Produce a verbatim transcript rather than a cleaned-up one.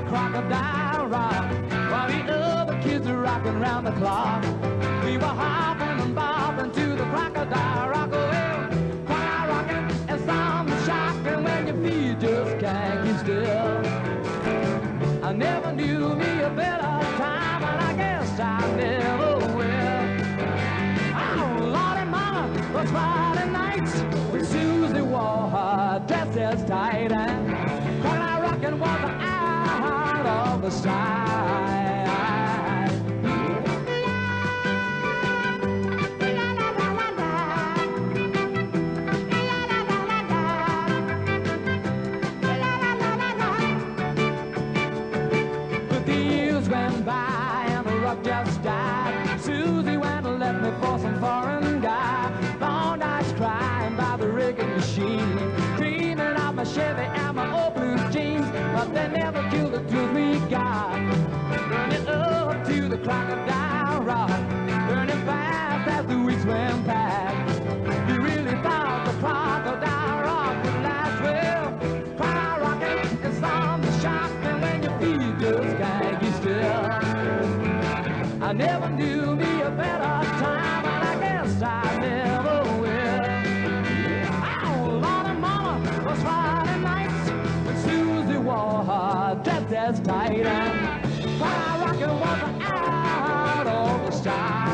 crocodile rock, while the other kids are rocking round the clock. We were hopping and bobbing to the crocodile rock. Oh, well, crocodile rocking is something shocking when your feet just can't keep still. I never knew me a better time, and I guess I never will. Oh, Lordy Mama, those Friday nights when Susie wore her dress as tight, and crocodile rocking was the out of the sight. The years went by and the rock just died. Susie went and left me for some foreign guy. Long nights crying by the rigging machine, dreaming of my Chevy and my old blue jeans, but they never killed the truth we got. Burning up to the crocodile rock, burning fast as the weeks went past. You really thought the crocodile rock would last? Well, crocodile rocking is something shocking when your feet just can't keep still. I never knew me a better time, and I guess I never will. Oh, Lordy Mama, those Friday nights when Susie wore her dress as tight, and crocodile rocking was out of the style.